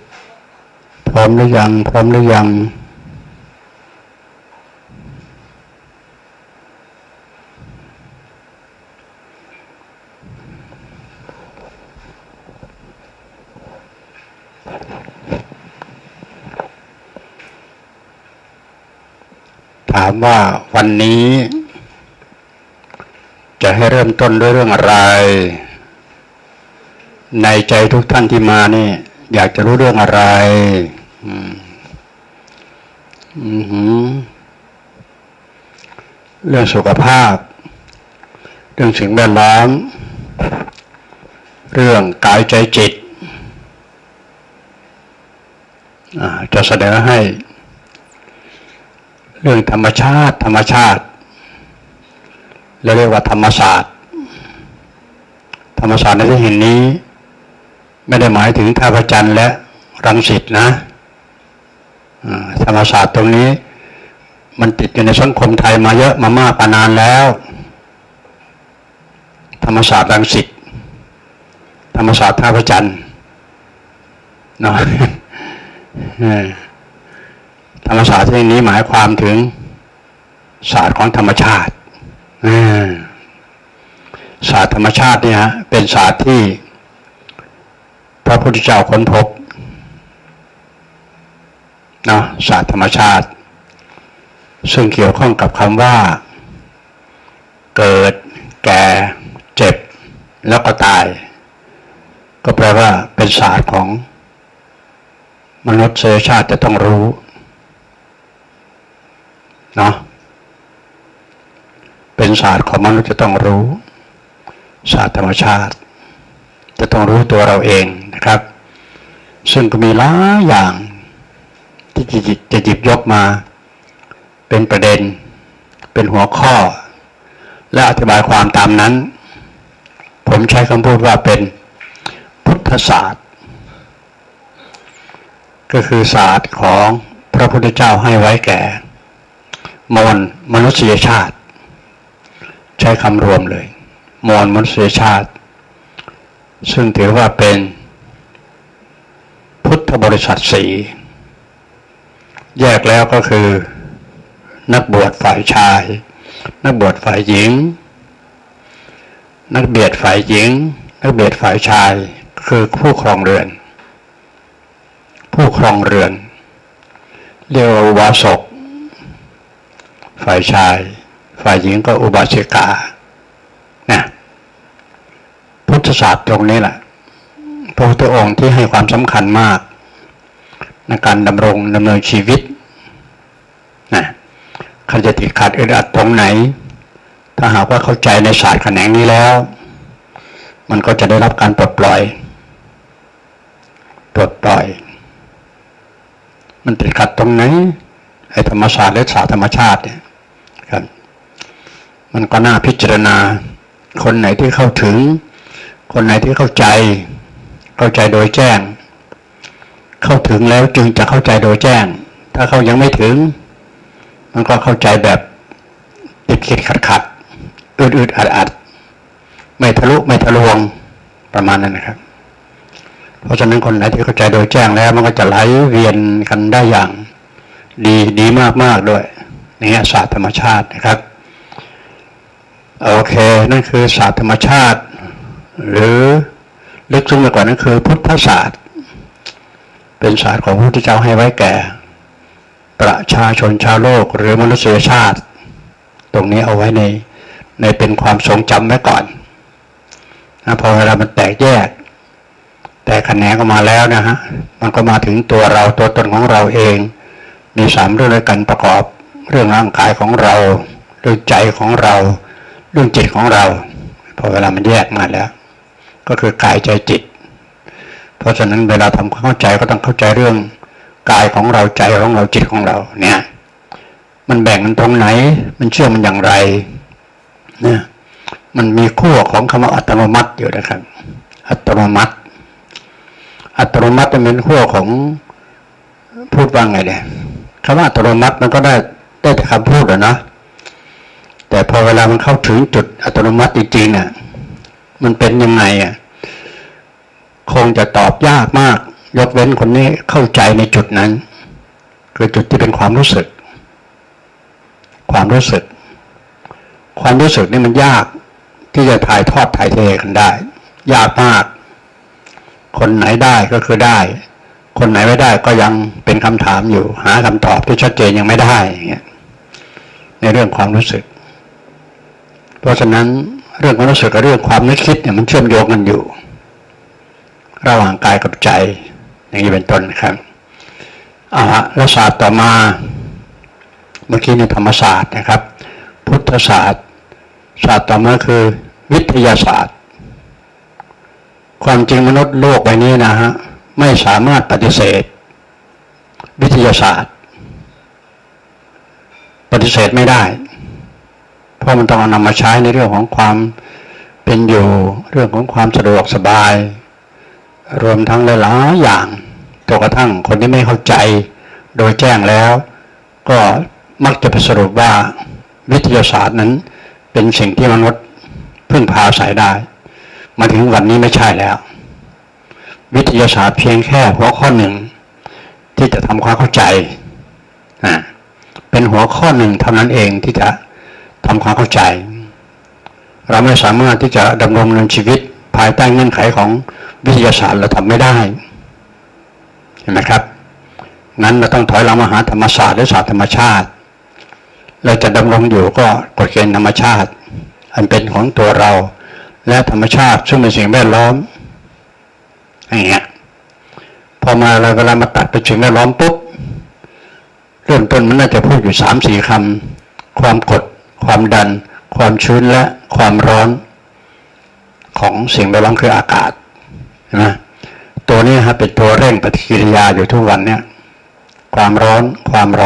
พร้อมหรือยังพร้อมหรือยังถามว่าวันนี้จะให้เริ่มต้นด้วยเรื่องอะไรในใจทุกท่านที่มานี่อยากจะรู้เรื่องอะไรเรื่องสุขภาพเรื่องสิ่งแวดล้อมเรื่องกายใจจิตจะเสนอให้เรื่องธรรมชาติเราเรียกว่าธรรมศาสตร์ในที่เห็นนี้ไม่ได้หมายถึงท่าพระจันทร์และรังสิตนะธรรมศาสตร์ตรงนี้มันติดอยู่ในสังคมไทยมาเยอะมามากนานแล้วธรรมศาสตร์รังสิตธรรมศาสตร์ท่าพระจันทร์เนาะธรรมศาสตร์ที่นี้หมายความถึงศาสตร์ของธรรมชาติศาสตร์ธรรมชาติเนี่ยเป็นศาสตร์ที่พระพุทธเจ้าค้นพบเนาะศาสตร์ธรรมชาติซึ่งเกี่ยวข้องกับคำว่าเกิดแก่เจ็บแล้วก็ตายก็แปลว่าเป็นศาสตร์ของมนุษยชาติจะต้องรู้เนาะเป็นศาสตร์ของมนุษย์จะต้องรู้ศาสตร์ธรรมชาติจะต้องรู้ตัวเราเองนะครับซึ่งก็มีหลายอย่างที่จะหยิบยกมาเป็นประเด็นเป็นหัวข้อและอธิบายความตามนั้นผมใช้คำพูดว่าเป็นพุทธศาสตร์ก็คือศาสตร์ของพระพุทธเจ้าให้ไว้แก่มวลมนุษยชาติใช้คำรวมเลยมวลมนุษยชาติซึ่งถือว่าเป็นพุทธบริษัทสี่แยกแล้วก็คือนักบวชฝ่ายชายนักบวชฝ่ายหญิงนักเบียดฝ่ายหญิงนักเบียดฝ่ายชายคือผู้ครองเรือนเรียกว่าอุบาสกฝ่ายชายฝ่ายหญิงก็อุบาสิกานะพุทธศาสตร์ตรงนี้แหละพระพุทธองค์ที่ให้ความสำคัญมากในการดำเนินชีวิตนะใครจะติดขัดอึดอัดตรงไหนถ้าหากว่าเข้าใจในศาสตร์แขนงนี้แล้วมันก็จะได้รับการปลดปล่อยมันติดขัดตรงไหนไอ้ธรรมศาสตร์และศาสตร์ธรรมชาติเนี่ยครับมันก็น่าพิจารณาคนไหนที่เข้าถึงคนไหนที่เข้าใจโดยแจ้งเข้าถึงแล้วจึงจะเข้าใจโดยแจ้งถ้าเขายังไม่ถึงมันก็เข้าใจแบบติดขัดอึดอัดไม่ทะลุไม่ทะลวงประมาณนั้นนะครับเพราะฉะนั้นคนไหนที่เข้าใจโดยแจ้งแล้วมันก็จะไหลเวียนกันได้อย่างดีมากด้วยนี่ศาสตร์ธรรมชาตินะครับโอเคนั่นคือศาสตร์ธรรมชาติหรือลึกซึ้งไปกว่านั้นคือพุทธศาสตร์เป็นศาสตร์ของพระพุทธเจ้าให้ไว้แก่ประชาชนชาวโลกหรือมนุษยชาติตรงนี้เอาไว้ในเป็นความทรงจำไว้ก่อนนะพอเวลามันแตกแยกแต่แขนงออกมาแล้วนะฮะมันก็มาถึงตัวเราตัวตนของเราเองมี3เรื่องด้วยกันประกอบเรื่องร่างกายของเราเรื่องใจของเราเรื่องจิตของเราพอเวลามันแยกมาแล้วก็คือกายใจจิตเพราะฉะนั้นเวลาทำความเข้าใจก็ต้องเข้าใจเรื่องกายของเราใจของเราจิตของเราเนี่ยมันแบ่งกันตรงไหนมันเชื่อมมันอย่างไรเนี่ยมันมีขั้วของคำว่าอัตโนมัติอยู่นะครับอัตโนมัติเป็นขั้วของพูดว่าไงเนี่ยคำว่าอัตโนมัติมันก็ได้แต่คำพูดนะแต่พอเวลามันเข้าถึงจุดอัตโนมัติจริงๆมันเป็นยังไงคงจะตอบยากมากยกเว้นคนนี้เข้าใจในจุดนั้นคือจุดที่เป็นความรู้สึกความรู้สึกนี่มันยากที่จะถ่ายทอดถ่ายเทกันได้ยากมากคนไหนได้ก็คือได้คนไหนไม่ได้ก็ยังเป็นคำถามอยู่หาคำตอบที่ชัดเจนยังไม่ได้อย่างเงี้ยในเรื่องความรู้สึกเพราะฉะนั้นเรื่องความรู้สึกกับเรื่องความนึกคิดเนี่ยมันเชื่อมโยงกันอยู่ระหว่างกายกับใจอย่างนี้เป็นต้นครับแล้วศาสตร์ต่อมาเมื่อกี้ในธรรมศาสตร์นะครับพุทธศาสตร์ศาสตร์ต่อมาคือวิทยาศาสตร์ความจริงมนุษย์โลกใบนี้นะฮะไม่สามารถปฏิเสธวิทยาศาสตร์ปฏิเสธไม่ได้เพราะมันต้องเอานำมาใช้ในเรื่องของความเป็นอยู่เรื่องของความสะดวกสบายรวมทั้งหลายๆอย่างจนกระทั่งคนที่ไม่เข้าใจโดยแจ้งแล้วก็มักจะไปสรุปว่าวิทยาศาสตร์นั้นเป็นสิ่งที่มนุษย์พึ่งพาอาศัยได้มาถึงวันนี้ไม่ใช่แล้ววิทยาศาสตร์เพียงแค่หัวข้อหนึ่งที่จะทำความเข้าใจเป็นหัวข้อหนึ่งเท่านั้นเองที่จะทำความเข้าใจเราไม่สามารถที่จะดำรงชีวิตภายใต้เงื่อนไขของวิทยาศาสตร์เราทำไม่ได้เห็นไหมครับนั้นเราต้องถอยหลังมาหาธรรมศาสตร์หรือศาสตร์ธรรมชาติเราจะดำรงอยู่ก็กฎเกณฑ์ธรรมชาติอันเป็นของตัวเราและธรรมชาติซึ่งเป็นสิ่งแวดล้อมอย่างเงี้ยพอมาเวลามาตัดไปสิ่งแวดล้อมปุ๊บเริ่มต้นมันน่าจะพูดอยู่ 3-4 คำความกดความดันความชื้นและความร้อนของสิ่งแวดล้อมคืออากาศเห็นไหมตัวนี้ครับเป็นตัวเร่งปฏิกิริยาอยู่ทุกวันเนี่ยความร้อน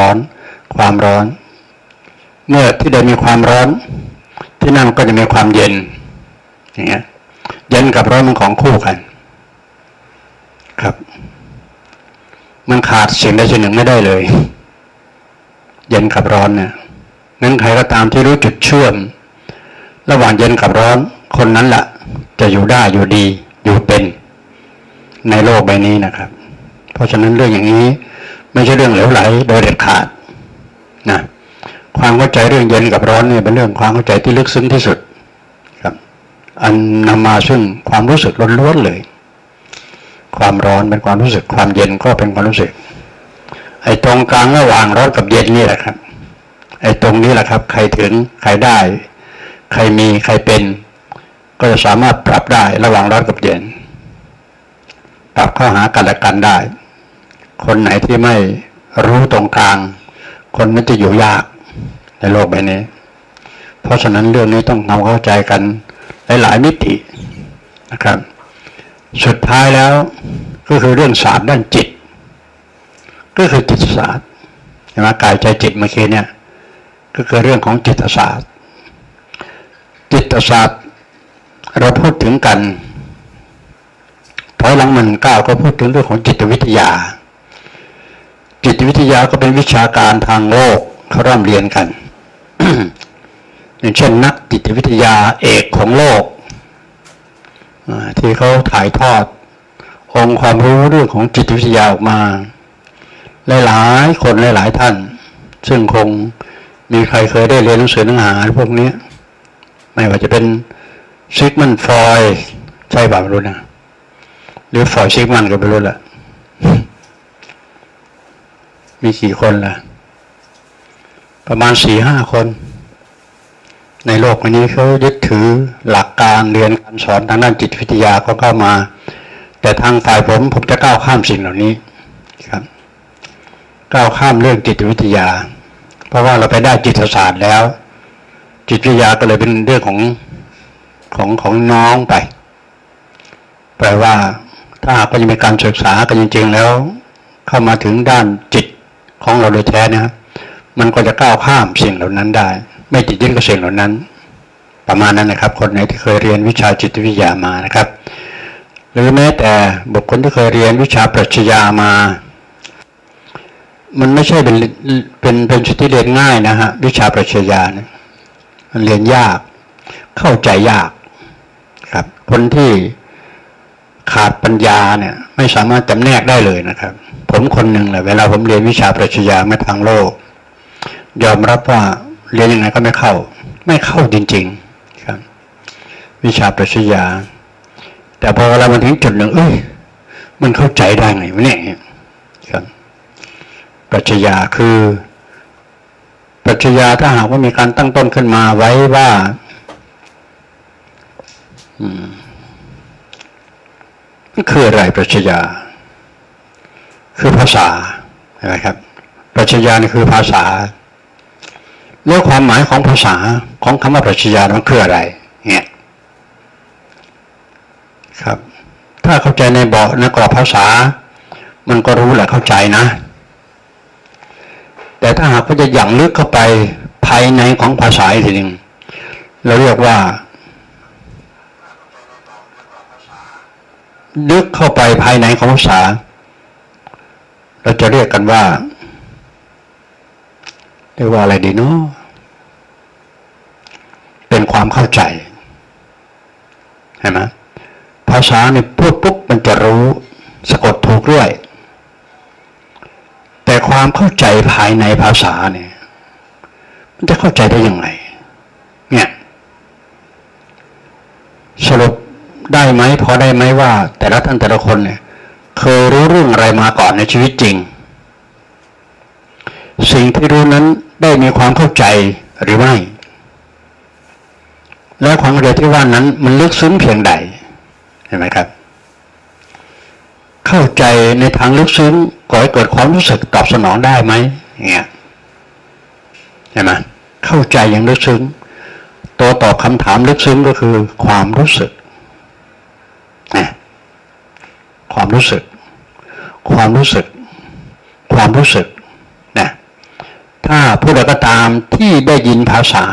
เมื่อที่ได้มีความร้อนที่นั่นก็จะมีความเย็นอย่างเงี้ยเย็นกับร้อนมันของคู่กันครับมันขาดสิ่งใดสิ่งหนึ่งไม่ได้เลยเย็นกับร้อนเนี่ยงั้นใครก็ตามที่รู้จุดเชื่อมระหว่างเย็นกับร้อนคนนั้นแหละจะอยู่ได้อยู่ดีอยู่เป็นในโลกใบนี้นะครับเพราะฉะนั้นเรื่องอย่างนี้ไม่ใช่เรื่องเหลวไหลโดยเด็ดขาดนะความเข้าใจเรื่องเย็นกับร้อนเนี่ยเป็นเรื่องความเข้าใจที่ลึกซึ้งที่สุดครับอันนำมาซึ่งความรู้สึกล้วนๆเลยความร้อนเป็นความรู้สึกความเย็นก็เป็นความรู้สึกไอ้ตรงกลางระหว่างร้อนกับเย็นนี่แหละครับไอ้ตรงนี้แหละครับใครถึงใครได้ใครมีใครเป็นก็จะสามารถปรับได้ระหว่างร้อนกับเย็นปรับเข้าหากันและกันได้คนไหนที่ไม่รู้ตรงกลางคนนั้นจะอยู่ยากในโลกใบนี้เพราะฉะนั้นเรื่องนี้ต้องทำเข้าใจกันหลายๆมิตินะครับสุดท้ายแล้วก็คือเรื่องศาสตร์ด้านจิตก็คือจิตศาสตร์ใช่ไหมกายใจจิตเมื่อกี้เนี่ยก็คือเรื่องของจิตศาสตร์เราพูดถึงกันถอยหลังมันก้าวก็พูดถึงเรื่องของจิตวิทยาก็เป็นวิชาการทางโลกเขาร่ำเรียนกัน อย่างเช่นนักจิตวิทยาเอกของโลกที่เขาถ่ายทอดองค์ความรู้เรื่องของจิตวิทยาออกมาหลายๆคนหลายๆท่านซึ่งคงมีใครเคยได้เรียนหนังสือเนื้อหาพวกนี้ไม่ว่าจะเป็นซิกมันฟรอยด์ใช่ป่ะไม่รู้นะหรือฟรอยด์ซิกมันก็ไม่รู้ละมีกี่คนล่ะประมาณ 4-5 คนในโลกนี้เขายึดถือหลักการเรียนการสอนทางด้านจิตวิทยาก็เข้ามาแต่ทางฝ่ายผมจะก้าวข้ามสิ่งเหล่านี้ครับก้าวข้ามเรื่องจิตวิทยาเพราะว่าเราไปได้จิตศาสตร์แล้วจิตวิทยาก็เลยเป็นเรื่องของน้องไปแปลว่าถ้าหากว่าจะมีการศึกษากันจริงๆแล้วเข้ามาถึงด้านจิตของเราโดยแท้นะมันก็จะก้าวข้ามสิ่งเหล่านั้นได้ไม่ติดยึดกับสิ่งเหล่านั้นประมาณนั้นนะครับคนไหนที่เคยเรียนวิชาจิตวิทยามานะครับหรือแม้แต่บุคคลที่เคยเรียนวิชาปรัชญามามันไม่ใช่เป็นสิ่งที่เรียนง่ายนะฮะวิชาปรัชญาเนี่ยมันเรียนยากเข้าใจยากครับคนที่ขาดปัญญาเนี่ยไม่สามารถจำแนกได้เลยนะครับผมคนหนึ่งแหละเวลาผมเรียนวิชาปรัชญามาทางโลกยอมรับว่าเรียนยังไงก็ไม่เข้าจริงๆครับวิชาปรัชญาแต่พอเรามาถึงจุดหนึ่งมันเข้าใจได้ไงวะเนี่ยครับปรัชญาคือปรัชญาถ้าหากว่ามีการตั้งต้นขึ้นมาไว้ว่าคืออะไรปรัชญาคือภาษาใช่ไหมครับปรัชญานี่คือภาษาแล้วความหมายของภาษาของคำว่าปรัชญามันคืออะไรเนี่ยครับถ้าเข้าใจในกรอบภาษามันก็รู้แหละเข้าใจนะแต่ถ้าหากว่าจะอย่างลึกเข้าไปภายในของภาษาอีกทีหนึ่งเราเรียกว่าลึกเข้าไปภายในของภาษาเราจะเรียกกันว่าอะไรดีเนาะเป็นความเข้าใจเห็นไหมภาษาเนี่ยพูดปุ๊บมันจะรู้สะกดถูกด้วยแต่ความเข้าใจภายในภาษาเนี่ยมันจะเข้าใจได้ยังไงเนี่ยสรุปได้ไหมพอได้ไหมว่าแต่ละท่านแต่ละคนเนี่ยเคยรู้เรื่องอะไรมาก่อนในชีวิตจริงสิ่งที่รู้นั้นได้มีความเข้าใจหรือไม่และความเข้าใจที่ว่านั้นมันลึกซึ้งเพียงใดเห็นไหมครับเข้าใจในทางลึกซึ้งก่อให้เกิดความรู้สึกตอบสนองได้ไหมเงี้ยเห็นไหมเข้าใจอย่างลึกซึ้งตัวตอบคำถามลึกซึ้งก็คือความรู้สึกความรู้สึกนะถ้าผู้ใดก็ตามที่ได้ยินภาษา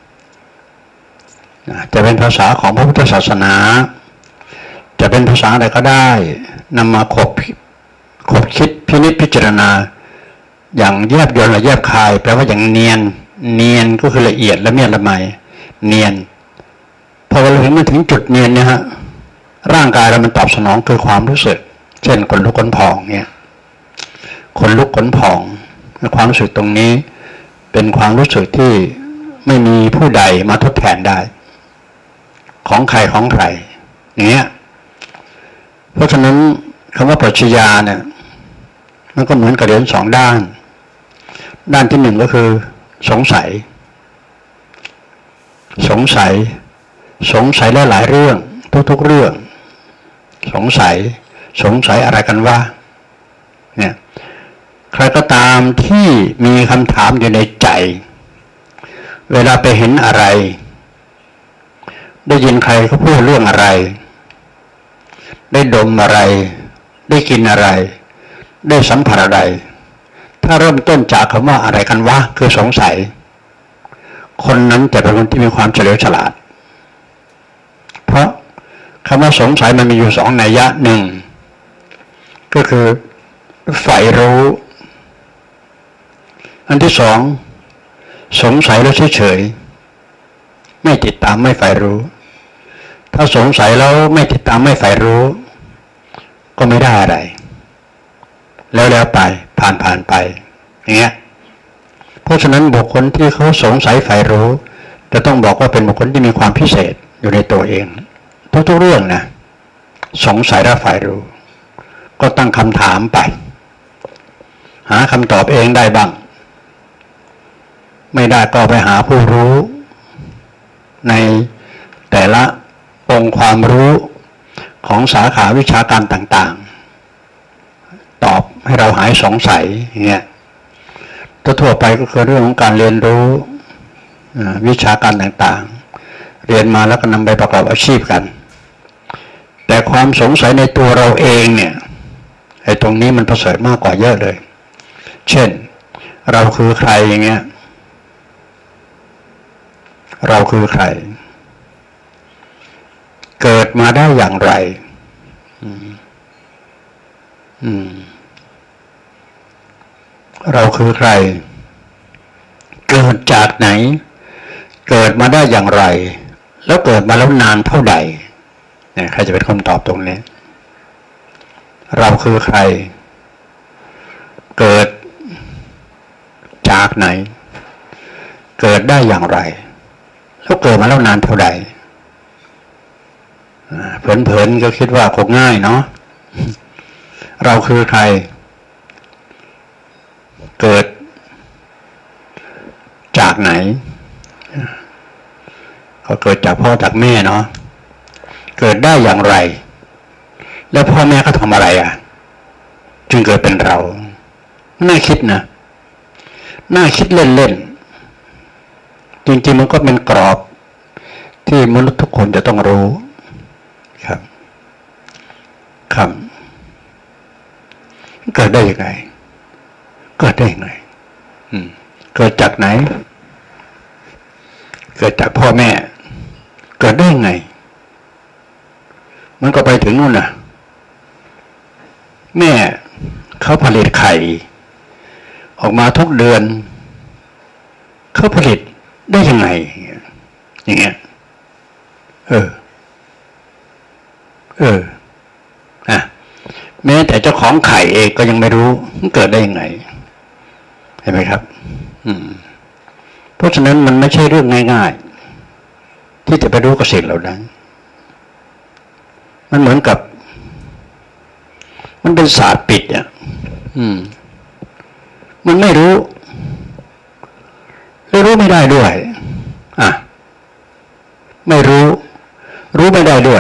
จะเป็นภาษาของพระพุทธศาสนาจะเป็นภาษาอะไรก็ได้นำมาขบคิดพินิจพิจารณาอย่างแยบยลและแยบคายแปลว่าอย่างเนียนก็คือละเอียดละเมียดละไมเนียนพอเราเห็นมาถึงจุดเนียนเนี่ยฮะร่างกายเรามันตอบสนองคือความรู้สึกเช่นขนลุกขนพองเนี่ยขนลุกขนพองความรู้สึกตรงนี้เป็นความรู้สึกที่ไม่มีผู้ใดมาทดแทนได้ของใครอย่างเงี้ยเพราะฉะนั้นคำว่าปรัชญาเนี่ยมันก็เหมือนกับเหรียญสองด้านที่หนึ่งก็คือสงสัยหลายเรื่องทุกเรื่องสงสัยอะไรกันว่าเนี่ยใครก็ตามที่มีคำถามอยู่ในใจเวลาไปเห็นอะไรได้ยินใครเขาพูดเรื่องอะไรได้ดมอะไรได้กินอะไรได้สัมผัสอะไรถ้าเริ่มต้นจากคำว่าอะไรกันวะคือสงสัยคนนั้นจะเป็นคนที่มีความเฉลียวฉลาดเพราะคำว่าสงสัยมันมีอยู่สองนัยยะหนึ่งก็คือใฝ่รู้อันที่สองสงสัยแล้วเฉยๆไม่ติดตามไม่ใฝ่รู้ถ้าสงสัยแล้วไม่ติดตามไม่ใฝ่รู้ก็ไม่ได้อะไรแล้วไปผ่านไปอย่างเงี้ยเพราะฉะนั้นบุคคลที่เขาสงสัยใฝ่รู้จะต้องบอกว่าเป็นบุคคลที่มีความพิเศษอยู่ในตัวเองทุกเรื่องนะสงสัยและใฝ่รู้ก็ตั้งคำถามไปหาคำตอบเองได้บ้างไม่ได้ก็ไปหาผู้รู้ในแต่ละองค์ความรู้ของสาขาวิชาการต่างๆตอบให้เราหายสงสัยอย่างเงี้ยทั่วไปก็คือเรื่องของการเรียนรู้วิชาการต่างๆเรียนมาแล้วก็นำไปประกอบอาชีพกันแต่ความสงสัยในตัวเราเองเนี่ยไอ้ตรงนี้มันประเสริฐมากกว่าเยอะเลยเช่นเราคือใครอย่างเงี้ยเราคือใครเกิดมาได้อย่างไรเราคือใครเกิดจากไหนเกิดมาได้อย่างไรแล้วเกิดมาแล้วนานเท่าใดเนี่ยใครจะเป็นคนตอบตรงนี้เราคือใครเกิดจากไหนเกิดได้อย่างไรแล้วเกิดมาแล้วนานเท่าใดเผลอๆก็คิดว่าคงง่ายเนาะเราคือใครเกิดจากไหนก็เกิดจากพ่อจากแม่เนาะเกิดได้อย่างไรแล้วพ่อแม่เขาทำอะไรจึงเกิดเป็นเราน่าคิดนะน่าคิดเล่นๆจริงๆมันก็เป็นกรอบที่มนุษย์ทุกคนจะต้องรู้ครับครับเกิดได้ยังไงเกิดได้ยังไงเกิดจากไหนเกิดจากพ่อแม่เกิดได้ยังไงมันก็ไปถึงนู่นนะแม่เขาผลิตไข่ออกมาทุกเดือนเขาผลิตได้ยังไงอย่างเงี้ยแม้แต่เจ้าของไข่เองก็ยังไม่รู้มันเกิดได้ยังไงเห็นไหมครับเพราะฉะนั้นมันไม่ใช่เรื่องง่ายๆที่จะไปรู้กับสิ่งเหล่านั้นมันเหมือนกับมันเป็นศาสตร์ปิดมันไม่รู้ไม่ได้ด้วยไม่รู้ไม่ได้ด้วย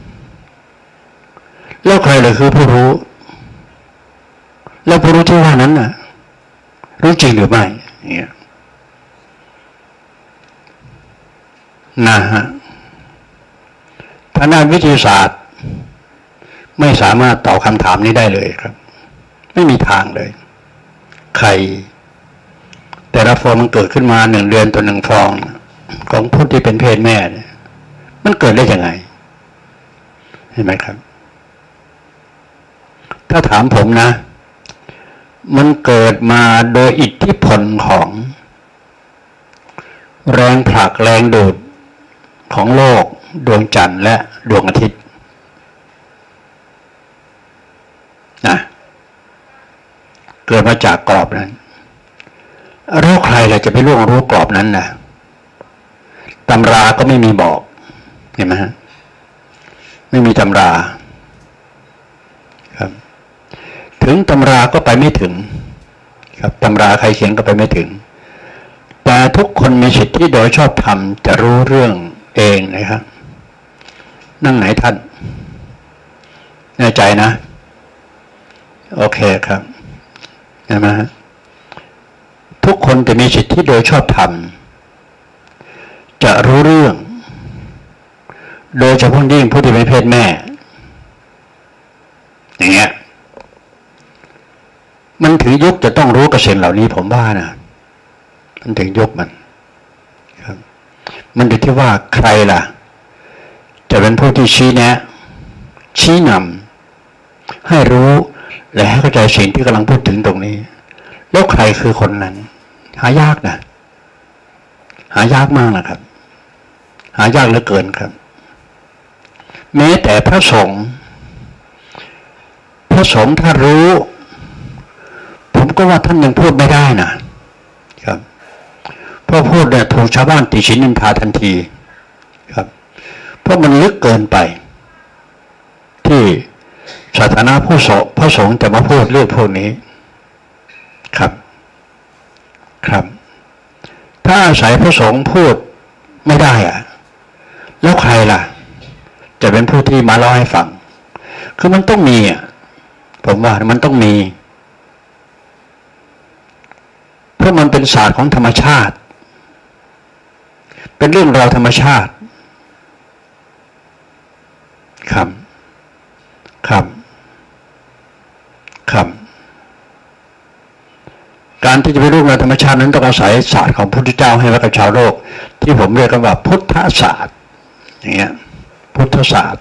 แล้วใครเลยคือผู้รู้แล้วผู้รู้ที่ว่านั้นรู้จริงหรือไม่เนี่ยนะฮะทางด้านวิทยาศาสตร์ไม่สามารถตอบคำถามนี้ได้เลยครับไม่มีทางเลยไข่แต่ละฟองมันเกิดขึ้นมา1 เดือนต่อ1 ฟองของผู้ที่เป็นเพศแม่เนี่ยมันเกิดได้ยังไงเห็นไหมครับถ้าถามผมนะมันเกิดมาโดยอิทธิพลของแรงผลักแรงดูดของโลกดวงจันทร์และดวงอาทิตย์เกิดมาจากกรอบนั้นแล้วใครล่ะจะไปล่วงรู้กรอบนั้นตำราก็ไม่มีบอกเห็นไหมฮะไม่มีตำราครับถึงตำราก็ไปไม่ถึงครับตำราใครเขียนก็ไปไม่ถึงแต่ทุกคนมีสิทธิโดยชอบธรรมจะรู้เรื่องเองนะครับนั่งไหนท่านแน่ใจนะโอเคครับเห็นไหมฮะทุกคนจะมีสิทธิโดยชอบธรรมจะรู้เรื่องโดยเฉพาะยิ่งผู้ที่เป็นเพศแม่อย่างเงี้ยมันถึงยุคจะต้องรู้กับสิ่งเหล่านี้ผมว่านะมันถึงยุคมันครับมันอยู่ที่ว่าใครล่ะจะเป็นผู้ที่ชี้แนะชี้นำให้รู้และให้เข้าใจสิ่งที่กำลังพูดถึงตรงนี้แล้วใครคือคนนั้นหายากนะหายากมากนะครับหายากเหลือเกินครับแม้แต่พระสงฆ์ถ้ารู้ผมก็ว่าท่านยังพูดไม่ได้นะครับเพราะพูดเนี่ยถูกชาวบ้านติฉินนินทาทันทีครับเพราะมันลึกเกินไปที่ศาสนาพระสงฆ์จะมาพูดเรื่องพวกนี้ครับถ้าอาศัยพระสงฆ์พูดไม่ได้แล้วใครล่ะจะเป็นผู้ที่มาเล่าให้ฟังคือมันต้องมีผมว่ามันต้องมีเพราะมันเป็นศาสตร์ของธรรมชาติเป็นเรื่องราวธรรมชาติครับการที่จะไปรู้งานธรรมชาตินั้นต้องอาศัยศาสตร์ของพระพุทธเจ้าให้ไว้กับชาวโลกที่ผมเรียกกันว่าพุทธศาสตร์อย่างเงี้ยพุทธศาสตร์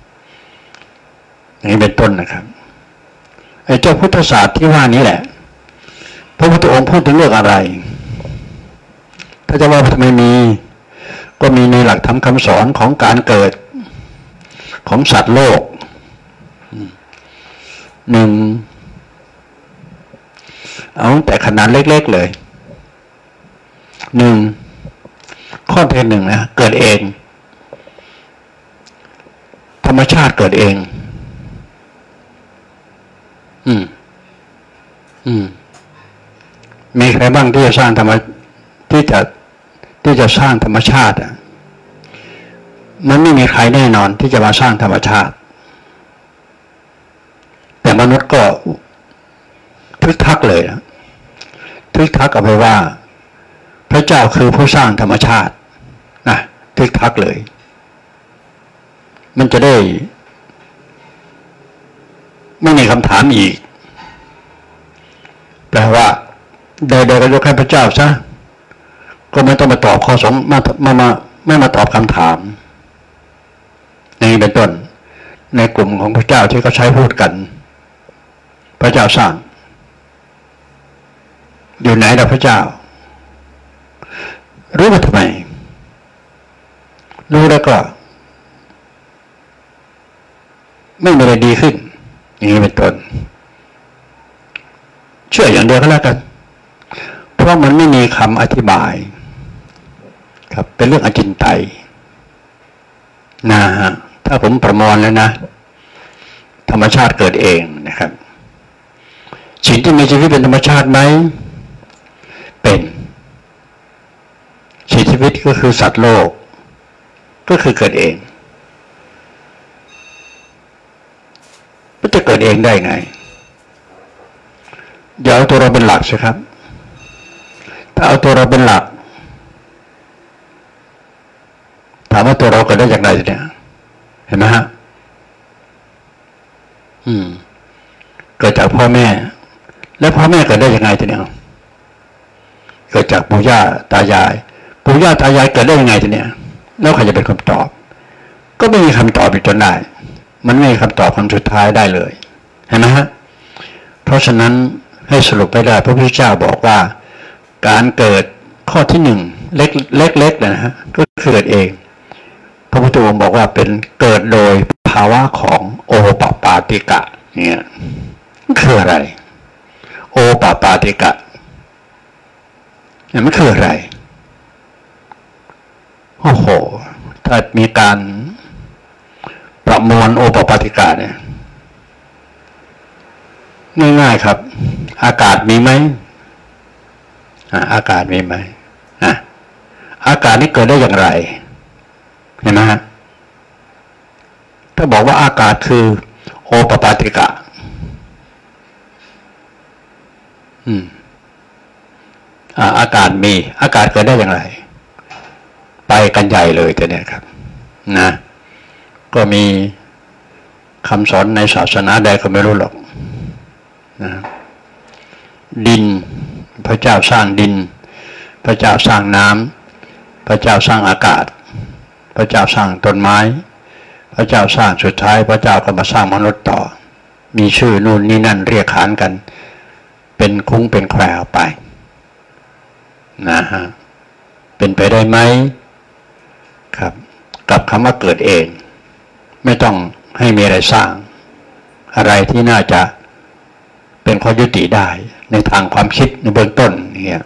อย่างนี้เป็นต้นนะครับไอ้เจ้าพุทธศาสตร์ที่ว่านี้แหละพระพุทธองค์พูดถึงเรื่องอะไรถ้าจะว่าทำไมก็มีในหลักธรรมคำสอนของการเกิดของสัตว์โลกหนึ่งเอาแต่ขนาดเล็กๆเลยหนึ่งข้อที่หนึ่งนะเกิดเองธรรมชาติเกิดเองมีใครบ้างที่จะสร้างที่จะสร้างธรรมชาติมันไม่มีใครแน่นอนที่จะมาสร้างธรรมชาติแต่มนุษย์ก็ทึกทักเลยนะทึกทักเอาไปว่าพระเจ้าคือผู้สร้างธรรมชาตินะทึกทักเลยมันจะได้ไม่มีคำถามอีกแปลว่าใดๆก็ยกให้พระเจ้าซะก็ไม่ต้องมาตอบข้อสงไม่มาตอบคำถามนี่เป็นต้นในกลุ่มของพระเจ้าที่เขาใช้พูดกันพระเจ้าสร้างอยู่ไหนล่ะพระเจ้ารู้มาทำไมรู้แล้วก็ไม่มีอะไรดีขึ้นอย่างนี้เป็นต้นเชื่ออย่างเดียวก็แล้วกันเพราะมันไม่มีคำอธิบายครับเป็นเรื่องอจินไตยนะฮะถ้าผมประมวลแล้วนะธรรมชาติเกิดเองนะครับสิ่งที่มีชีวิตเป็นธรรมชาติไหมเป็นชีวิตก็คือสัตว์โลกก็คือเกิดเองมันจะเกิดเองได้ไงอย่าเอาตัวเราเป็นหลักสิครับถ้าเอาตัวเราเป็นหลักถามว่าตัวเราเกิดได้จากไหนเนี่ยเห็นไหมฮะเกิดจากพ่อแม่แล้วพ่อแม่เกิดได้ยังไงทีเนี้ยเกิดจากปู่ย่าตายายปู่ย่าตายายเกิดได้ยังไงทีเนี้ยแล้วใครจะเป็นคำตอบก็ไม่มีคำตอบอีกจนได้มันไม่มีคำตอบคำสุดท้ายได้เลยเห็นไหมฮะเพราะฉะนั้นให้สรุปไปได้พระพุทธเจ้าบอกว่าการเกิดข้อที่หนึ่งเล็กๆนะฮะก็เกิดเองพระพุทธองค์บอกว่าเป็นเกิดโดยภาวะของโอปปาติกะเนี่ยคืออะไรโอปปาติกะเนี่ยมันคืออะไรโอ้โหถ้ามีการประมวลโอปปาติกะเนี่ยง่ายๆครับอากาศมีไหมอากาศมีไหมอากาศนี่เกิดได้อย่างไรเห็นไหมฮะถ้าบอกว่าอากาศคือโอปปาติกะอากาศมีอากาศเกิดได้อย่างไรไปกันใหญ่เลยแต่เนี่ยครับนะก็มีคำสอนในศาสนาใดก็ไม่รู้หรอกนะดินพระเจ้าสร้างดินพระเจ้าสร้างน้ำพระเจ้าสร้างอากาศพระเจ้าสร้างต้นไม้พระเจ้าสร้างสุดท้ายพระเจ้าก็มาสร้างมนุษย์ต่อมีชื่อนู่นนี่นั่นเรียกขานกันเป็นคุ้งเป็นแควไปนะฮะเป็นไปได้ไหมครับกับคำว่าเกิดเองไม่ต้องให้มีอะไรสร้างอะไรที่น่าจะเป็นข้อยุติได้ในทางความคิดในเบื้องต้นเนี่ย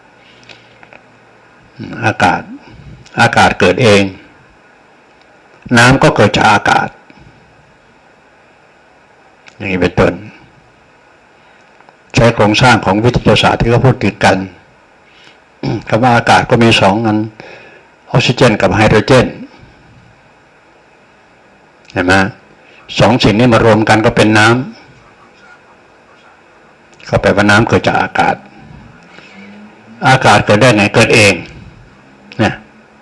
อากาศเกิดเองน้ำก็เกิดจากอากาศอย่างนี้เป็นต้นใช้โครงสร้างของวิทยาศาสตร์ที่เขาพูดถึงกันคำว่าอากาศก็มีสองอันออกซิเจนกับไฮโดรเจนเห็นไหมสองสิ่งนี้มารวมกันก็เป็นน้ำก็แปลว่าน้ำเกิดจากอากาศเกิดได้ไงเกิดเองเนี่ย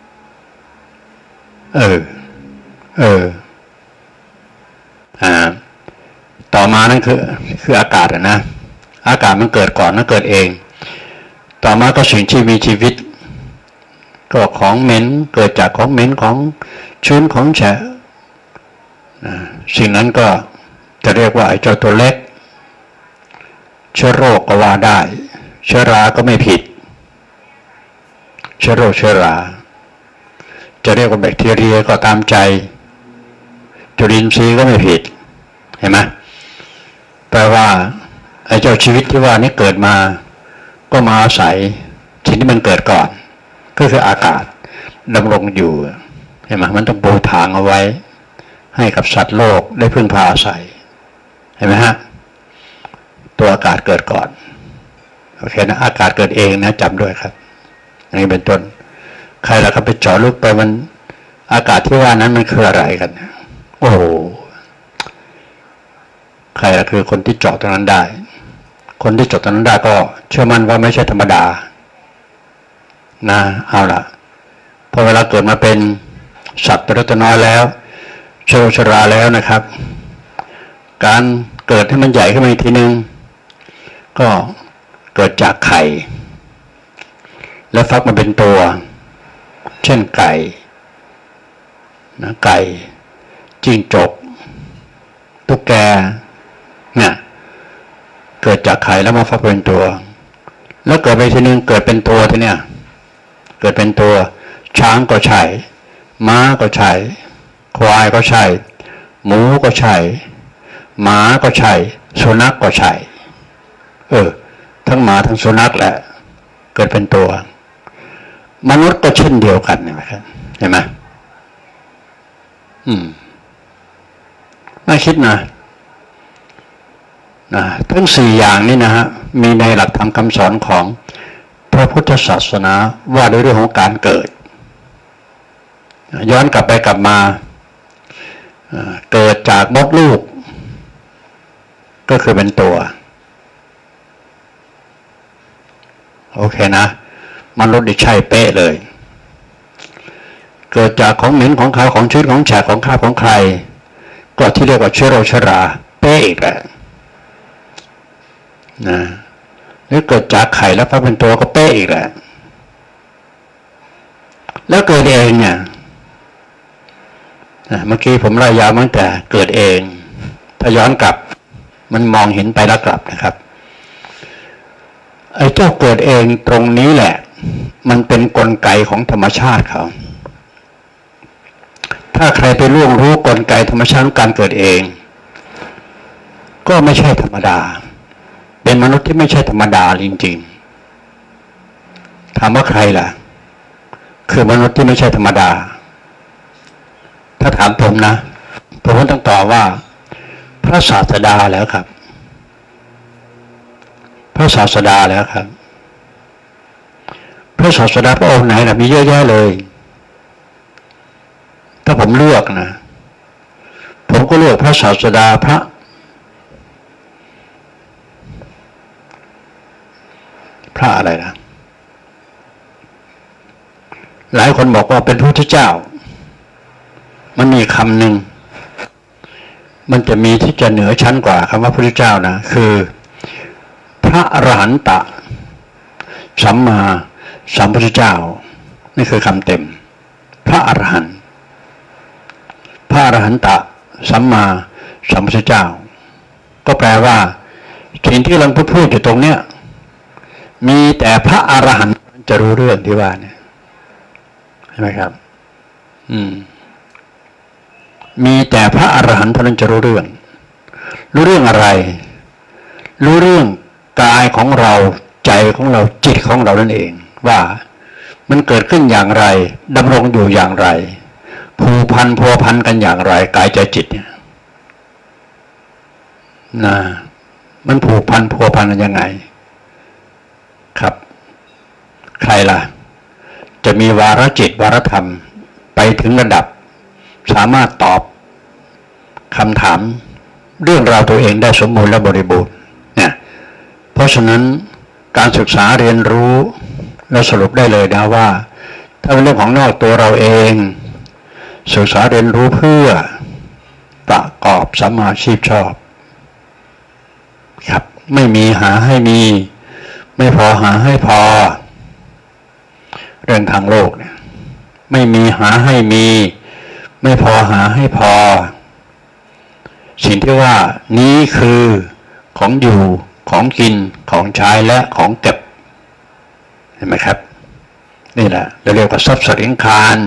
ต่อมานั่นคืออากาศนะอากาศมันเกิดก่อนแล้วเกิดเองต่อมาก็สิ่งที่มีชีวิตก็ของเหม็นเกิดจากของเหม็นของชื้นของแฉะสิ่งนั้นก็จะเรียกว่าไอ้เจ้าตัวเล็กเชื้อโรคก็ว่าได้เชื้อราก็ไม่ผิดเชื้อโรคเชื้อราจะเรียกว่าแบคทีเรียก็ตามใจจุลินทรีย์ก็ไม่ผิดเห็นไหมแปลว่าไอ้เจ้าชีวิตที่ว่านี้เกิดมาก็มาอาศัยสิ่งที่มันเกิดก่อนก็คืออากาศดำรงอยู่เห็นไหมมันต้องปูทางเอาไว้ให้กับสัตว์โลกได้พึ่งพาอาศัยเห็นไหมฮะตัวอากาศเกิดก่อนโอเคนะอากาศเกิดเองนะจำด้วยครับอย่างนี้เป็นต้นใครล่ะครับไปเจาะลึกไปมันอากาศที่ว่านั้นมันคืออะไรกันโอ้ใครล่ะคือคนที่เจาะตรงนั้นได้คนที่เจาะตรงนั้นได้ก็เชื่อมั่นว่าไม่ใช่ธรรมดานะเอาล่ะพอเวลาเกิดมาเป็นสัตว์ตัวเล็กตัวน้อยแล้วชราแล้วนะครับการเกิดให้มันใหญ่ขึ้นมาอีกทีนึงก็เกิดจากไข่แล้วฟักมาเป็นตัวเช่นไก่นะไก่จิ้งจกตุ๊กแกเนี่ยเกิดจากไข่แล้วมาฟักเป็นตัวแล้วเกิดไปทีนึงเกิดเป็นตัวทีเนี้ยเกิดเป็นตัวช้างก็ใช่ม้าก็ใช่ควายก็ใช่หมูก็ใช่หมาก็ใช่สุนัขก็ใช่ทั้งหมาทั้งสุนัขแหละเกิดเป็นตัวมนุษย์ก็เช่นเดียวกันนะครับเห็นไหมน่าคิดนะทั้งสี่อย่างนี้นะฮะมีในหลักธรรมคำสอนของพระพุทธศาสนาว่าด้วยเรื่องของการเกิดย้อนกลับไปกลับมาเกิดจากมดลูกก็คือเป็นตัวโอเคนะมนุษย์ได้ใช่เป๊ะเลยเกิดจากของเหม็นของขาวของชื้นของแฉะของคราบของใครก็ที่เรียกว่าเชื้อโรคชราเป๊ะอีกแหละนะหรือเกิดจากไข่แล้วฟักเป็นตัวก็เป๊ะอีกแหละแล้วเกิดเองเนี่ยเมื่อกี้ผมไล่ยาวตั้งแต่เกิดเองถ้าย้อนกลับมันมองเห็นไปแล้วกลับนะครับไอ้เจ้าเกิดเองตรงนี้แหละมันเป็นกลไกของธรรมชาติเขาถ้าใครไปล่วงรู้กลไกธรรมชาติของการเกิดเองก็ไม่ใช่ธรรมดาเป็นมนุษย์ที่ไม่ใช่ธรรมดาจริงๆถามว่าใครล่ะคือมนุษย์ที่ไม่ใช่ธรรมดาถ้าถามผมนะผมต้องตอบว่าพระศาสดาแล้วครับพระศาสดาแล้วครับพระศาสดาพระองค์ไหนล่ะมีเยอะแยะเลยถ้าผมเลือกนะผมก็เลือกพระศาสดาพระอะไรนะหลายคนบอกว่าเป็นพระพุทธเจ้ามันมีคำหนึ่งมันจะมีที่จะเหนือชั้นกว่าคำว่าพระพุทธเจ้านะคือพระอรหันตสัมมาสัมพุทธเจ้านี่คือคำเต็มพระอรหันต์พระอรหันตสัมมาสัมพุทธเจ้าก็แปลว่าสิ่งที่เราพูดอยู่ตรงเนี้ยมีแต่พระอรหันต์จะรู้เรื่องที่ว่าเนี่ยใช่ไหมครับมีแต่พระอรหันต์เท่านั้นจะรู้เรื่องอะไรรู้เรื่องกายของเราใจของเราจิตของเรานั่นเองว่ามันเกิดขึ้นอย่างไรดำรงอยู่อย่างไรผูกพันพัวพันกันอย่างไรกายใจจิตเนี่ยนะมันผูกพันพัวพันกันยังไงครับใครล่ะจะมีวาระจิตวาระธรรมไปถึงระดับสามารถตอบคำถามเรื่องราวตัวเองได้สมบูรณ์และบริบูรณ์เนี่ยเพราะฉะนั้นการศึกษาเรียนรู้เราสรุปได้เลยนะว่าถ้าเป็นเรื่องของนอกตัวเราเองศึกษาเรียนรู้เพื่อประกอบสัมมาอาชีพชอบครับไม่มีหาให้มีไม่พอหาให้พอเรื่องทางโลกเนี่ยไม่มีหาให้มีไม่พอหาให้พอสิ่งที่ว่านี้คือของอยู่ของกินของใช้และของเก็บเห็นไหมครับนี่แหละเราเรียกว่าทรัพย์สินคาร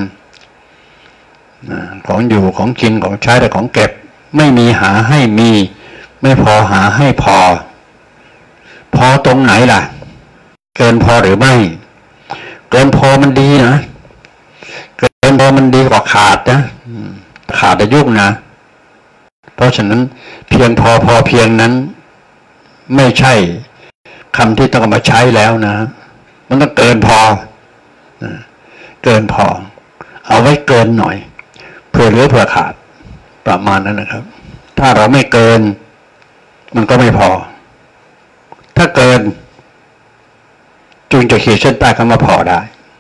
ของอยู่ของกินของใช้และของเก็บไม่มีหาให้มีไม่พอหาให้พอพอตรงไหนล่ะเกินพอหรือไม่เกินพอมันดีนะเกินพอมันดีกว่าขาดนะขาดจะยุ่งนะเพราะฉะนั้นเพียงพอพอเพียงนั้นไม่ใช่คำที่ต้องมาใช้แล้วนะมันต้องเกินพอเกินพอเอาไว้เกินหน่อยเผื่อเหลือเผื่อขาดประมาณนั้นนะครับถ้าเราไม่เกินมันก็ไม่พอถ้าเกินจึงจะขีดเส้นใต้คำว่าพอได้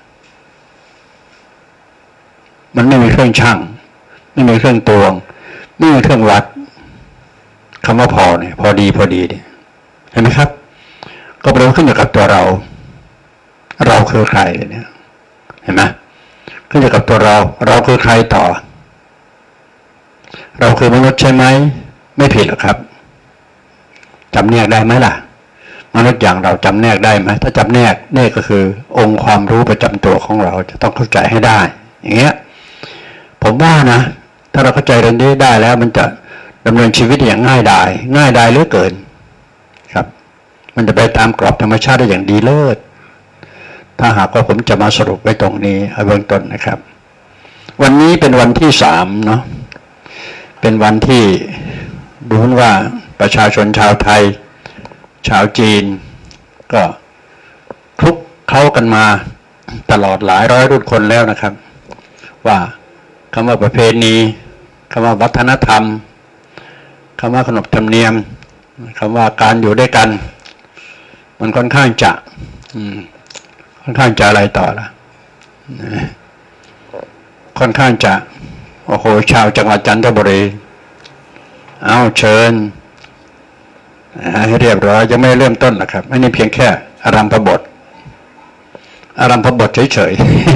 มันไม่มีเครื่องชั่งไม่มีเครื่องตวงไม่มีเครื่องวัดคำว่าพอเนี่ยพอดีพอดีเนี่ยเห็นไหมครับก็เป็นเรื่องขึ้นอยู่กับตัวเราคือใครเนี่ยเห็นไหมขึ้นอยู่กับตัวเราคือใครต่อเราคือมนุษย์ใช่ไหมไม่ผิดหรอกครับจำแนกได้ไหมล่ะมนุษย์อย่างเราจำแนกได้ไหมถ้าจำแนกนี่ก็คือองค์ความรู้ประจำตัวของเราจะต้องเข้าใจให้ได้อย่างเงี้ยผมว่านะถ้าเราเข้าใจเรื่องนี้ได้แล้วมันจะดำเนินชีวิตอย่างง่ายดายเหลือเกินครับมันจะไปตามกรอบธรรมชาติได้อย่างดีเลิศถ้าหากว่าผมจะมาสรุปไว้ตรงนี้เบื้องต้นนะครับวันนี้เป็นวันที่3เนาะเป็นวันที่ดูว่าประชาชนชาวไทยชาวจีนก็คลุกเคล้ากันมาตลอดหลายร้อยรุ่นคนแล้วนะครับว่าคำว่าประเพณีคำว่าวัฒนธรรมคำว่าขนบธรรมเนียมคำว่าการอยู่ด้วยกันมันค่อนข้างจะอะไรต่อล่ะค่อนข้างจะโอ้โหชาวจังหวัดจันทบุรีเอาเชิญให้เรียบร้อยยังไม่เริ่มต้นนะครับอันนี้เพียงแค่อารัมภบทเฉย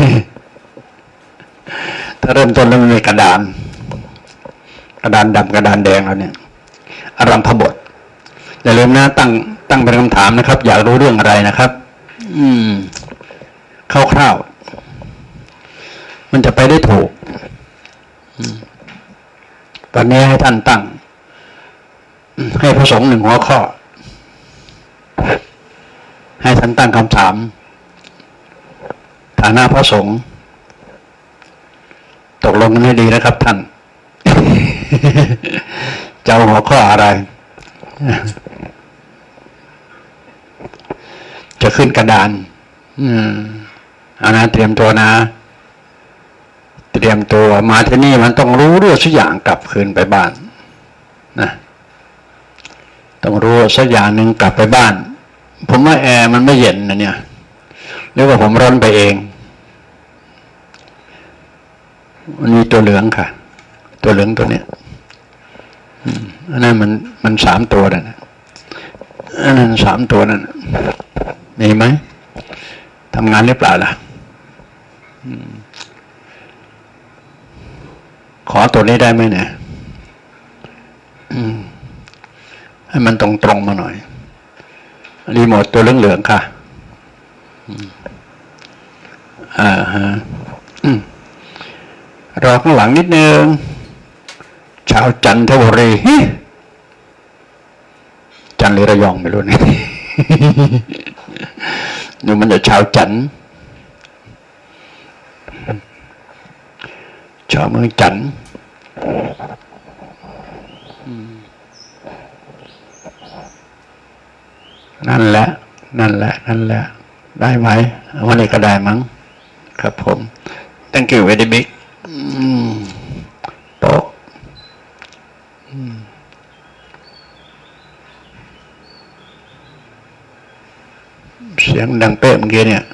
ๆถ้าเริ่มต้นแล้วมันมีกระดานดำกระดานแดงแล้วเนี่ยอารัมภบทอย่าลืมนะตั้งเป็นคำถามนะครับอยากรู้เรื่องอะไรนะครับคร่าวๆมันจะไปได้ถูกตอนนี้ให้ท่านตั้งให้พระสงฆ์1หัวข้อให้ท่านตั้งคำถามฐานะพระสงฆ์ตกลงกันให้ดีนะครับท่าน จะเอาหัวข้ออะไรจะขึ้นกระดานเอานะเตรียมตัวนะเตรียมตัวมาที่นี่มันต้องรู้เรื่องสักอย่างกลับคืนไปบ้านนะต้องรู้สักอย่างหนึ่งกลับไปบ้านผมว่าแอร์มันไม่เย็นนะเนี่ยหรือว่าผมร้อนไปเองมันมีตัวเหลืองค่ะตัวเหลืองตัวเนี้ยอันนั้นมัน3ตัวนะอันนั้น3ตัวนั่นมีไหมทำงานหรือเปล่าล่ะขอตัวนี้ได้ไหมเนี่ยให้มันตรงมาหน่อยรีโมทตัวเหลืองๆค่ะรอข้างหลังนิดนึงชาวจันทบุรีจันหรือระยองไม่รู้เนี่ยนี่มันจะชาวจันชาวเมืองจันนั่นแหละได้ไหมวันนี้ก็ได้มั้งครับผม thank you very big โต๊ะเสียงดังเป๊ะเมื่อกี้เนี่ย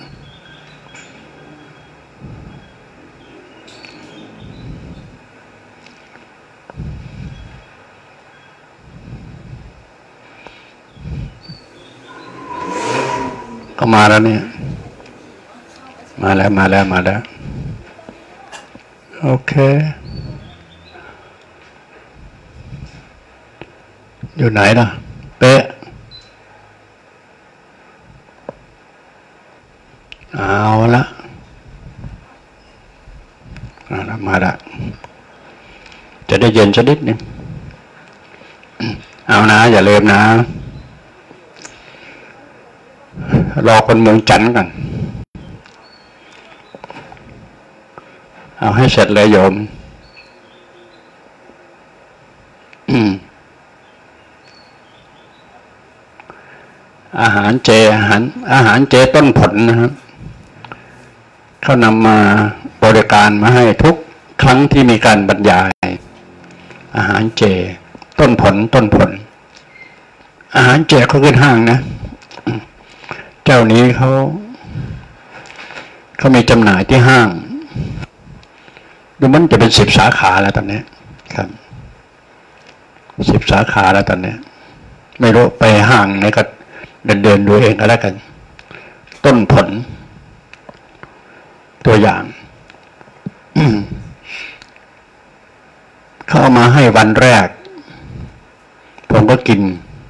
ก็มาแล้วเนี่ยมาแล้วโอเคอยู่ไหนล่ะเป๊ะเอาละมาละจะได้เย็นสักนิดนึงเอานะอย่าลืมนะรอคนเมืองจันทร์กันเอาให้เสร็จเลยโยมอาหารเจอาหารเจต้นผลนะครับเขานำมาบริการมาให้ทุกครั้งที่มีการบรรยายอาหารเจต้นผลอาหารเจเขาขึ้นห้างนะเจ้านี้เขามีจำหน่ายที่ห้างดูมันจะเป็น10 สาขาแล้วตอนนี้ครับ10 สาขาแล้วตอนนี้ไม่รู้ไปห้างไหนก็เดินดูเองก็แล้วกันต้นผลตัวอย่างเขาเอามาให้วันแรกผมก็กิน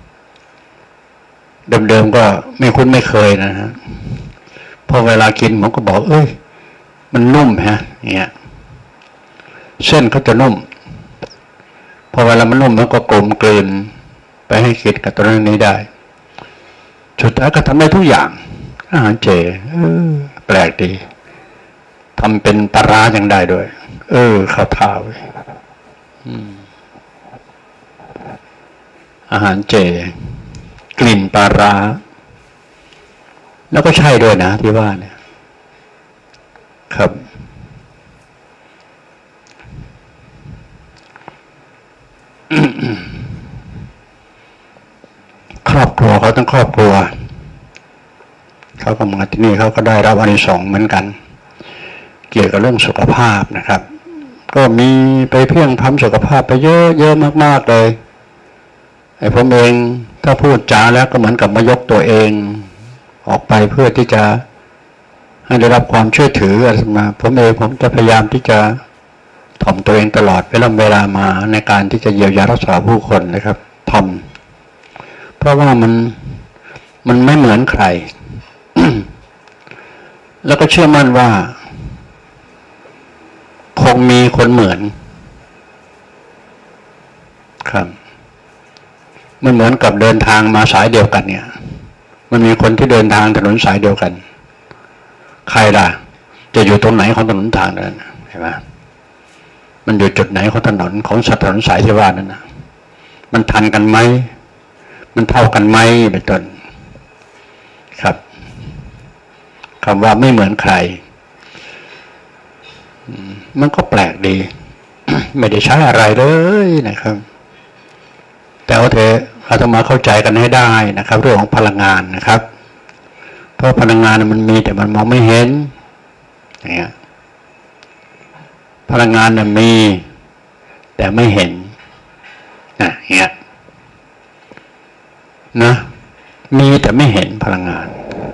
เดิมๆก็ไม่คุ้นไม่เคยนะฮะพอเวลากินผมก็บอกมันนุ่มฮะเนี่ยเส้นเขาจะนุ่มพอเวลามันนุ่มมันก็กลมกลืนไปให้กินกับตัวนี้ได้สุดท้ายก็ทำได้ทุกอย่างอาหารเจแปลกดีทำเป็นปลาร้ายังได้ด้วยเข้าท่าเว้ยอาหารเจกลิ่นปลาร้าแล้วก็ใช่ด้วยนะที่ว่าเนี่ยครับ ครอบครัวเขาทั้งครอบครัวเขาก็มาที่นี่เขาก็ได้รับอานิสงส์เหมือนกันเกี่ยวกับเรื่องสุขภาพนะครับก็มีไปเพียงพำสุขภาพไปเยอะมากๆเลยไอ้ผมเองถ้าพูดจาแล้วก็เหมือนกับมายกตัวเองออกไปเพื่อที่จะให้ได้รับความเชื่อถืออะไรมาผมจะพยายามที่จะถ่อมตัวเองตลอดเวลามาในการที่จะเยียวยารักษาผู้คนนะครับถ่อมเพราะว่ามันไม่เหมือนใคร แล้วก็เชื่อมั่นว่าคงมีคนเหมือนครับมันเหมือนกับเดินทางมาสายเดียวกันเนี่ยมันมีคนที่เดินทางถนนสายเดียวกันใครล่ะจะอยู่ตรงไหนของถนนทางนั้นเห็นไหมมันอยู่จุดไหนของถนนสายที่ว่านั้นนะมันทันกันไหมมันเท่ากันไหมเป็นต้นครับคำว่าไม่เหมือนใครมันก็แปลกดี ไม่ได้ใช้อะไรเลยนะครับแต่ว่าเราต้องมาเข้าใจกันให้ได้นะครับเรื่องของพลังงานนะครับเพราะพลังงานมันมีแต่มันมองไม่เห็นเนี่ยพลังงานมีแต่ไม่เห็นเนี่ยนะมีแต่ไม่เห็นพลังงาน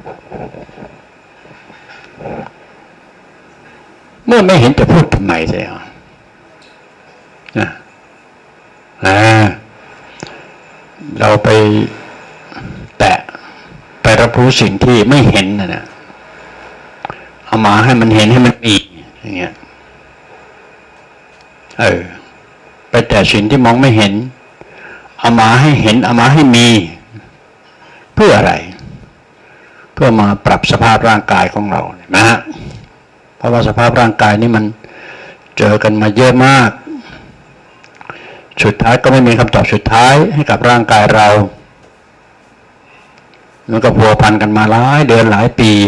เมื่อไม่เห็นจะพูดทำไมใช่ไหมเราไปแตะไปรับรู้สิ่งที่ไม่เห็นนะเอามาให้มันเห็นให้มันมีอย่างเงี้ยไปแตะสิ่งที่มองไม่เห็นเอามาให้เห็นเอามาให้มีเพื่ออะไรเพื่อมาปรับสภาพร่างกายของเราเห็นไหมฮะเพราะว่าสภาพร่างกายนี้มันเจอกันมาเยอะมากสุดท้ายก็ไม่มีคำตอบสุดท้ายให้กับร่างกายเรามันก็พัวพันกันมาหลายเดือนหลายปี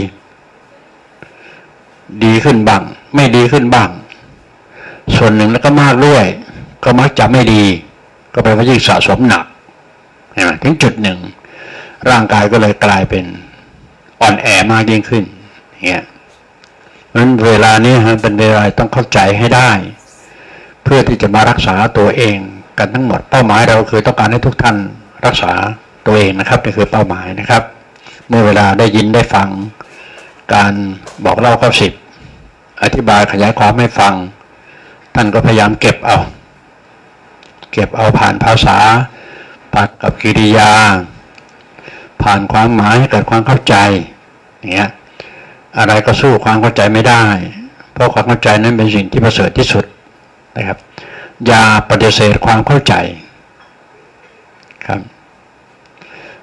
ดีขึ้นบ้างไม่ดีขึ้นบ้างส่วนหนึ่งแล้วก็มากด้วยก็มักจะไม่ดีก็แปลว่ายิ่งสะสมหนักเห็นไหมถึงจุดหนึ่งร่างกายก็เลยกลายเป็นอ่อนแอมากยิ่งขึ้นเนี่ยเพราะฉะนั้นเวลานี้เป็นเวลาต้องเข้าใจให้ได้เพื่อที่จะมารักษาตัวเองกันทั้งหมดเป้าหมายเราคือต้องการให้ทุกท่านรักษาตัวเองนะครับนี่คือเป้าหมายนะครับเมื่อเวลาได้ยินได้ฟังการบอกเล่าข้อ10อธิบายขยายความให้ฟังท่านก็พยายามเก็บเอาผ่านภาษาผ่านกับกิริยาผ่านความหมายให้เกิดความเข้าใจเนี่ยอะไรก็สู้ความเข้าใจไม่ได้เพราะความเข้าใจนั้นเป็นสิ่งที่ประเสริฐที่สุดนะครับอย่าปฏิเสธความเข้าใจครับ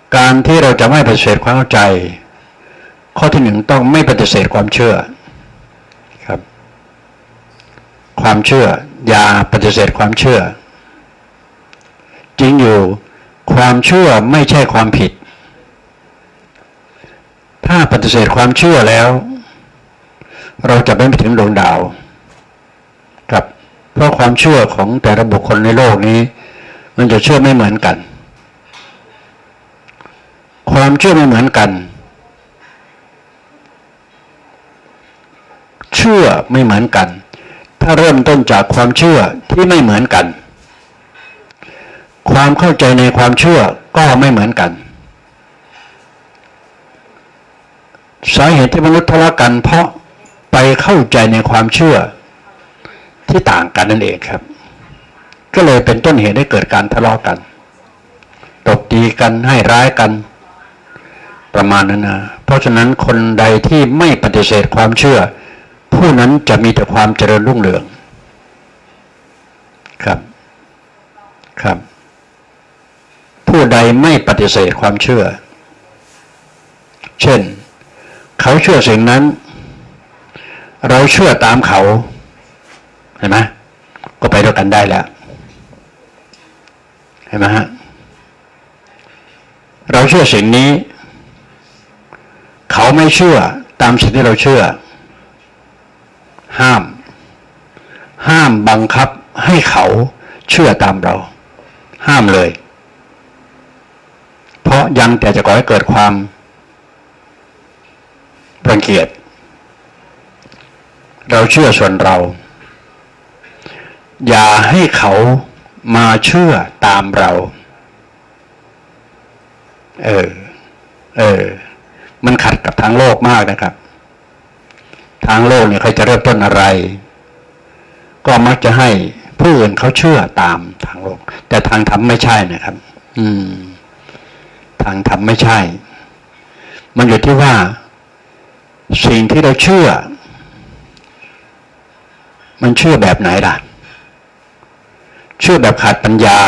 การที่เราจะไม่ปฏิเสธความเข้าใจข้อที่หนึ่งต้องไม่ปฏิเสธความเชื่อครับความเชื่ออย่าปฏิเสธความเชื่อจริงอยู่ความเชื่อไม่ใช่ความผิดถ้าปฏิเสธความเชื่อแล้วเราจะไม่ไปถึงดวงดาวครับเพราะความเชื่อของแต่ละบุคคลในโลกนี้มันจะเชื่อไม่เหมือนกันความเชื่อไม่เหมือนกันเชื่อไม่เหมือนกันถ้าเริ่มต้นจากความเชื่อที่ไม่เหมือนกันความเข้าใจในความเชื่อก็ไม่เหมือนกันสาเหตุที่มนุษย์ทะเลาะกันเพราะไปเข้าใจในความเชื่อที่ต่างกันนั่นเองครับก็เลยเป็นต้นเหตุให้เกิดการทะเลาะกันตบตีกันให้ร้ายกันประมาณนั้นนะเพราะฉะนั้นคนใดที่ไม่ปฏิเสธความเชื่อผู้นั้นจะมีแต่ความเจริญรุ่งเรืองครับครับผู้ใดไม่ปฏิเสธความเชื่อเช่นเขาเชื่อสิ่งนั้นเราเชื่อตามเขาเห็นไหมก็ไปด้วยกันได้แล้วเห็นไหมฮะเราเชื่อสิ่งนี้เขาไม่เชื่อตามสิ่งที่เราเชื่อห้ามบังคับให้เขาเชื่อตามเราห้ามเลยเพราะยังแต่จะก่อให้เกิดความรังเกียจเราเชื่อส่วนเราอย่าให้เขามาเชื่อตามเรามันขัดกับทางโลกมากนะครับทางโลกเนี่ยใครจะเริ่มต้นอะไรก็มักจะให้ผู้อื่นเขาเชื่อตามทางโลกแต่ทางธรรมไม่ใช่นะครับทางธรรมไม่ใช่มันอยู่ที่ว่าสิ่งที่เราเชื่อมันเชื่อแบบไหนล่ะเชื่อแบบขาดปัญญา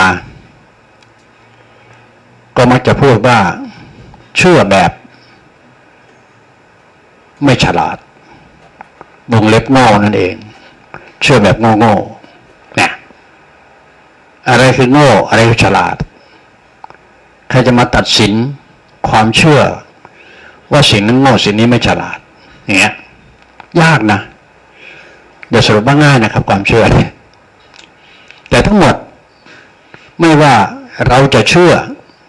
ก็มักจะพูดว่าเชื่อแบบไม่ฉลาดวงเล็บโง่นั่นเองเชื่อแบบโง่ๆเนี่ยอะไรคือโง่อะไรคือฉลาดใครจะมาตัดสินความเชื่อว่าสิ่งนั้นโง่สิ่งนี้ไม่ฉลาดอย่างเงี้ยยากนะเดี๋ยวสรุปว่าง่ายนะครับความเชื่อเนี่ยแต่ทั้งหมดไม่ว่าเราจะเชื่อ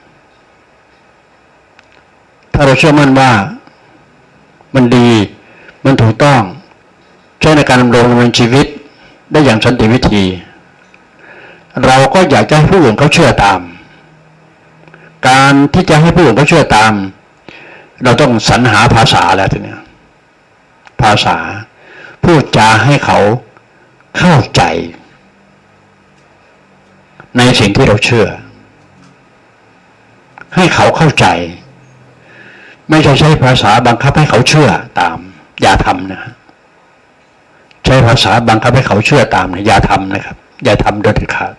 ถ้าเราเชื่อมั่นว่ามันดีมันถูกต้องใช้ในการดำรงชีวิตได้อย่างสันติวิธีเราก็อยากจะให้ผู้อื่นเขาเชื่อตามการที่จะให้ผู้อื่นเขาเชื่อตามเราต้องสรรหาภาษาแล้วทีนี้ภาษาพูดจาให้เขาเข้าใจในสิ่งที่เราเชื่อให้เขาเข้าใจไม่ใช่ใช้ภาษาบังคับให้เขาเชื่อตามอย่าทำนะใช้ภาษาบังคับให้เขาเชื่อตามนะอย่าทำนะครับอย่าทำโดยเด็ดขาด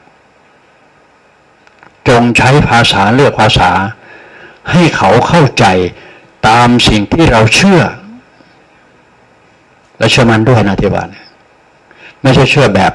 จงใช้ภาษาเลือกภาษาให้เขาเข้าใจตามสิ่งที่เราเชื่อและเชื่อมันด้วยนะที่ว่าไม่ใช่เชื่อแบบ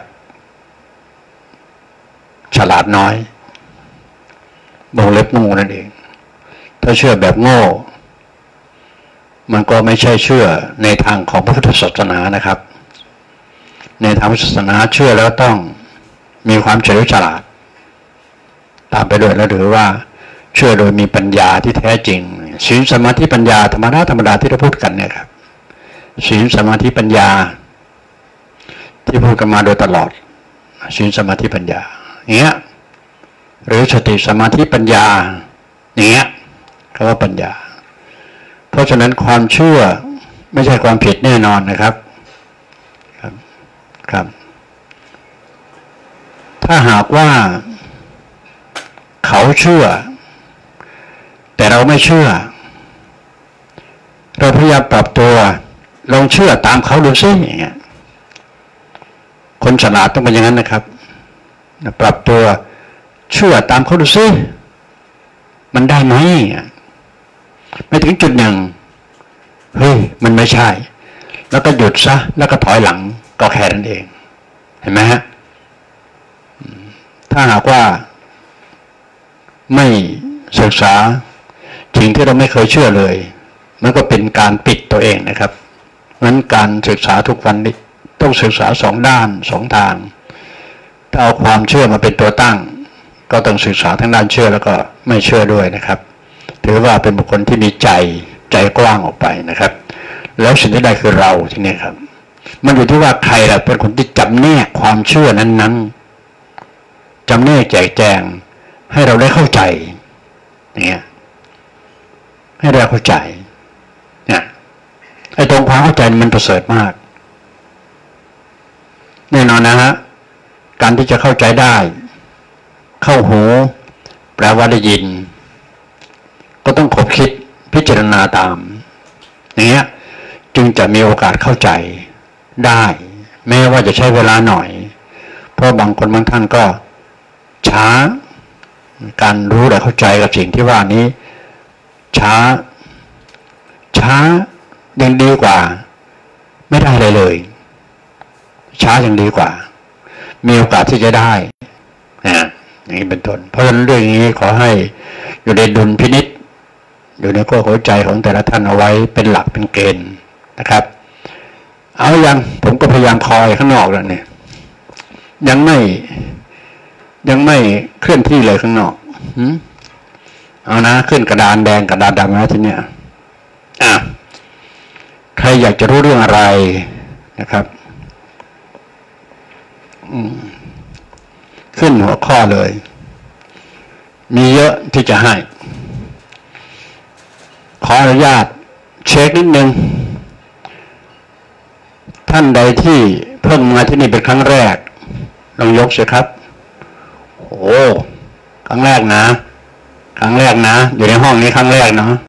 ฉลาดน้อยวงเล็บงูนั่นเองถ้าเชื่อแบบโง่มันก็ไม่ใช่เชื่อในทางของพระพุทธศาสนานะครับในทางศาสนาเชื่อแล้วต้องมีความเฉลียวฉลาดตามไปด้วยแล้วหรือว่าเชื่อโดยมีปัญญาที่แท้จริงศีลสมาธิปัญญาธรรมดาที่เราพูดกันเนี่ยครับศีลสมาธิปัญญาที่พูดกันมาโดยตลอดศีลสมาธิปัญญาอย่างเงี้ยหรือสติสมาธิปัญญาอย่างเงี้ยคำว่าปัญญาเพราะฉะนั้นความเชื่อไม่ใช่ความผิดแน่นอนนะครับครับถ้าหากว่าเขาเชื่อแต่เราไม่เชื่อเราพยายามปรับตัวลองเชื่อตามเขาดูซิอย่างเงี้ยคนฉลาดต้องเป็นอย่างนั้นนะครับปรับตัวเชื่อตามเขาดูซิมันได้ไหมไม่ถึงจุดหนึ่งเฮ้ยมันไม่ใช่แล้วก็หยุดซะแล้วก็ถอยหลังก็แค่นั้นเองเห็นไหมฮะถ้าหากว่าไม่ศึกษาสิ่งที่เราไม่เคยเชื่อเลยมันก็เป็นการปิดตัวเองนะครับงั้นการศึกษาทุกวันนี้ต้องศึกษาสองด้านสองทางถ้าเอาความเชื่อมาเป็นตัวตั้งก็ต้องศึกษาทั้งด้านเชื่อแล้วก็ไม่เชื่อด้วยนะครับถือว่าเป็นบุคคลที่มีใจกว้างออกไปนะครับแล้วสิ่งที่ได้คือเราที่นี่ครับมันอยู่ที่ว่าใครล่ะเป็นคนที่จำแนกความเชื่อนั้นๆจำแนกแจกแจงให้เราได้เข้าใจอย่างเงี้ยให้เราเข้าใจเนี่ยไอ้ตรงความเข้าใจมันประเสริฐมากแน่นอนนะฮะการที่จะเข้าใจได้เข้าหูแปลว่าได้ยินก็ต้องคบคิดพิจารณาตามอย่างเงี้ยจึงจะมีโอกาสเข้าใจได้แม้ว่าจะใช้เวลาหน่อยเพราะบางคนบางท่านก็ช้าการรู้และเข้าใจกับสิ่งที่ว่านี้ช้ายังดีกว่าไม่ได้เลยช้ายังดีกว่ามีโอกาสที่จะได้อย่างนี้เป็นต้นเพราะฉะนั้นเรื่องนี้ขอให้อยู่ในดุลพินิจอยู่ในข้อหัวใจของแต่ละท่านเอาไว้เป็นหลักเป็นเกณฑ์นะครับเอายังผมก็พยายามคอยข้างนอกแล้วเนี่ยยังไม่เคลื่อนที่เลยข้างนอกเอานะขึ้นกระดานแดงกระดานดำนะทีเนี้ยใครอยากจะรู้เรื่องอะไรนะครับขึ้นหัวข้อเลยมีเยอะที่จะให้ขออนุญาตเช็คนิดนึงท่านใดที่เพิ่งมาที่นี่เป็นครั้งแรกลองยกสิครับโอ้ครั้งแรกนะอยู่ในห้องนี้ครั้งแรกเนาะ